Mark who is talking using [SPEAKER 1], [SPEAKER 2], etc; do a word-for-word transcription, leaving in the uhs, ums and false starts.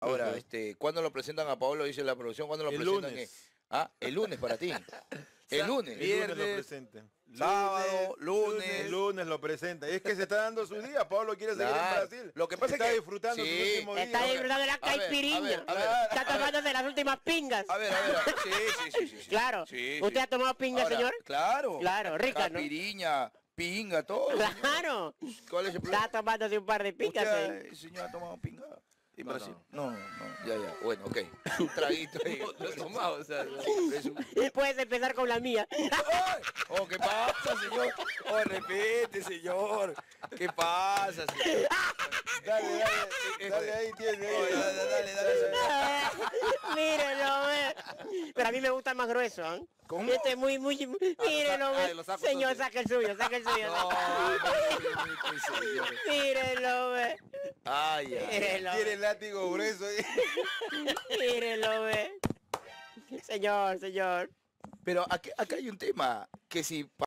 [SPEAKER 1] Ahora,
[SPEAKER 2] Ujú.
[SPEAKER 1] este, ¿cuándo lo presentan a Paolo? Dice la producción, ¿cuándo lo
[SPEAKER 3] El
[SPEAKER 1] presentan?
[SPEAKER 3] lunes.
[SPEAKER 1] Eh, Ah, el lunes para ti. El lunes.
[SPEAKER 3] El lunes
[SPEAKER 2] Viernes,
[SPEAKER 3] lo presenta.
[SPEAKER 2] sábado, lunes.
[SPEAKER 3] El lunes lo presenta. Y es que se está dando su día. Pablo quiere seguir
[SPEAKER 1] Claro.
[SPEAKER 3] en Brasil.
[SPEAKER 1] Lo que pasa
[SPEAKER 3] está
[SPEAKER 1] es que-
[SPEAKER 3] disfrutando
[SPEAKER 1] sí,
[SPEAKER 3] sus últimos días.
[SPEAKER 4] Está disfrutando de la
[SPEAKER 1] A ver, a ver,
[SPEAKER 4] caipiriña.
[SPEAKER 1] a ver,
[SPEAKER 4] Está
[SPEAKER 1] a ver.
[SPEAKER 4] tomándose las últimas pingas.
[SPEAKER 1] A ver, a ver. Sí, sí, sí, sí, sí.
[SPEAKER 4] Claro.
[SPEAKER 1] Sí,
[SPEAKER 4] ¿Usted
[SPEAKER 1] sí.
[SPEAKER 4] ha tomado pinga,
[SPEAKER 1] Ahora,
[SPEAKER 4] señor?
[SPEAKER 1] Claro.
[SPEAKER 4] Claro, rica, ¿no?
[SPEAKER 1] Capiriña, pinga, todo. señor.
[SPEAKER 4] Claro.
[SPEAKER 1] ¿Cuál es el
[SPEAKER 4] Está
[SPEAKER 1] problema?
[SPEAKER 4] tomándose un par de pingas.
[SPEAKER 1] ¿Usted,
[SPEAKER 4] ¿eh?
[SPEAKER 1] eh, señor, ha tomado pinga? ¿En
[SPEAKER 2] No,
[SPEAKER 1] Brasil? No, no, no, ya, ya. Bueno, ok. Un traguito ahí.
[SPEAKER 2] Lo he tomado, o sea,
[SPEAKER 1] Es un-
[SPEAKER 4] Puedes empezar con la mía.
[SPEAKER 1] ¡Ay! Oh, ¿qué pasa, señor? Oh, repite, señor. ¿Qué pasa, señor?
[SPEAKER 3] Dale, dale, dale ahí, tiene. ahí.
[SPEAKER 1] Oye, dale, dale, dale, señor.
[SPEAKER 4] Mírenlo, ve. Pero a mí me gusta más grueso, ¿eh?
[SPEAKER 1] ¿Cómo?
[SPEAKER 4] Este es muy, muy... Mírenlo,
[SPEAKER 2] ah,
[SPEAKER 4] ve.
[SPEAKER 2] lo saco
[SPEAKER 4] Señor,
[SPEAKER 2] entonces.
[SPEAKER 4] saca el suyo, saca el suyo.
[SPEAKER 1] No, no, repite, señor.
[SPEAKER 4] Mírenlo, ve.
[SPEAKER 1] Ay, ay.
[SPEAKER 4] Mírenlo,
[SPEAKER 3] Tiene
[SPEAKER 4] ve.
[SPEAKER 3] el látigo grueso ahí.
[SPEAKER 4] Mírenlo, ve. Señor, señor.
[SPEAKER 1] Pero acá, acá hay un tema que si